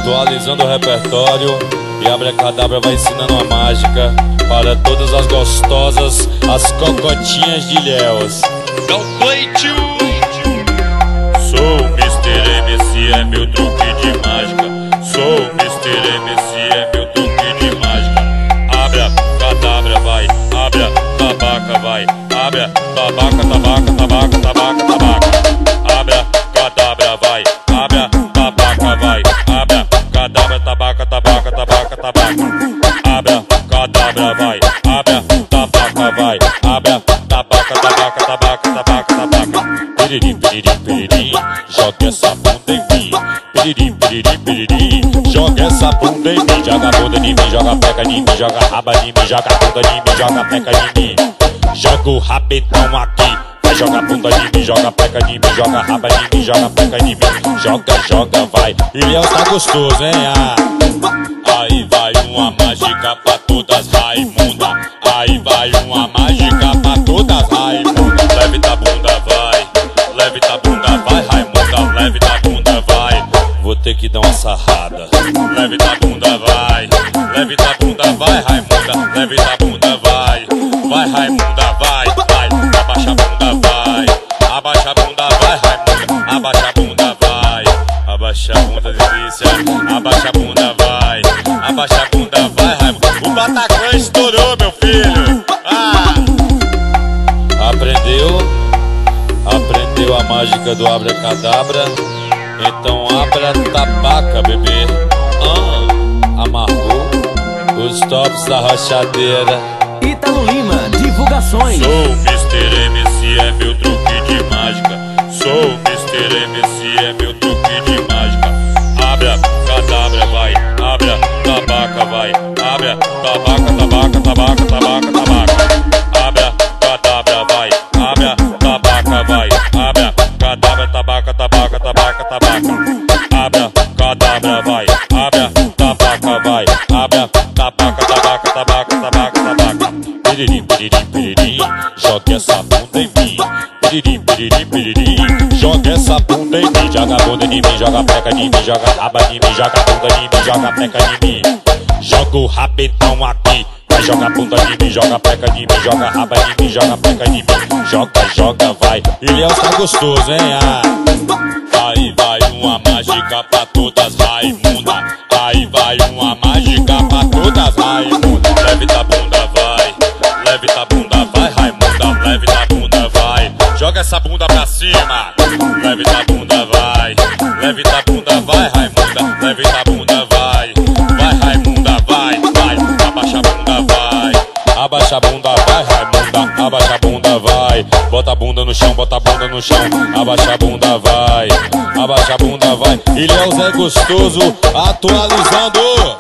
atualizando o repertório, e Abracadabra vai ensinando uma mágica para todas as gostosas, as cocotinhas de Ilhéus. Dá um play, tio! Sou o Mr. MC, é meu truque de mágica. Sou o Mr. MC, é meu truque de mágica. Abracadabra vai, abra, tabaca vai, abra, tabaca, tabaca, tabaca, tabaca, tabaca. Abracadabra vai, abra, tabaca vai, abra, cadabra, tabaca, tabaca, tabaca, tabaca. Abracadabra vai, abra, tabaca vai, abra, tabaca, tabaca, tabaca, tabaca, tabaca. Piririm, piririm, piririm, joga essa bunda em mim. Piririm, piririm, piririm, joga essa bunda em mim. Joga a bunda em mim, joga a peca em mim, joga a raba em mim, joga a bunda em mim, joga a peca em mim. Joga o rabetão aqui, vai joga a bunda em mim, joga a peca em mim, joga a raba em mim, joga a peca em mim. Joga, joga, vai, Ilhéus tá gostoso, hein? Aí vai uma mágica pra todas Raimunda. Aí vai uma mágica pra todas Raimunda. Leve da bunda, vai, leve da bunda, vai, Raimunda, leve da bunda, vai. Vou ter que dar uma sarrada. Leve da bunda, vai, leve da bunda, vai, Raimunda, leve da bunda, vai. Vai, Raimunda, vai, vai, abaixa a bunda, vai. Abaixa a bunda, vai, Raimunda, abaixa a bunda, vai. Abaixa a bunda, delícia, abaixa a bunda, vai. Abaixa a bunda, vai, Raimunda. O Bataclan estourou, meu filho. Aprendeu a mágica do Abracadabra? Então abra tabaca, bebê. Amarrou os tops da rachadeira. Ítalo Lima, divulgações. Sou o Mr. MC, é meu truque de mágica. Sou o Mr. MC, é meu truque de mágica. Abracadabra vai, abra, tabaca vai, abra, tabaca, tabaca, tabaca, tabaca, tabaca. Abracadabra vai, abra, tabaca vai, abra, cadabra, tabaca, tabaca, tabaca, tabaca. Abracadabra vai, abra, tabaca vai, abra, tabaca, tabaca, tabaca, tabaca, tabaca. Piririm, piririm, piririm, joga essa bunda em mim. Piririm, piririm, piririm, joga essa bunda em mim. Joga a bunda em mim, joga a peca em mim, joga a raba em mim, joga a bunda em mim, joga a peca em mim. Joga o rabetão aqui, vai joga a bunda em mim, joga a peca em mim, joga a raba em mim, joga a peca em mim. Joga, joga, vai, Ilhéus tá gostoso, hein? Aí vai uma mágica pra todas Raimunda. Aí vai uma mágica pra todas Raimunda. Leve da bunda, vai, leve da bunda, vai, Raimunda, leve da bunda, vai. Joga essa bunda pra cima. Leve da bunda, vai, leve da bunda, vai, Raimunda, leve da bunda, vai. Vai, Raimunda, vai, vai, abaixa a bunda, vai. Abaixa a bunda, vai, Raimunda, abaixa a bunda, vai. Bota a bunda no chão, bota a bunda no chão. Abaixa a bunda, vai, abaixa a bunda, vai. Ilhéus é gostoso, atualizando.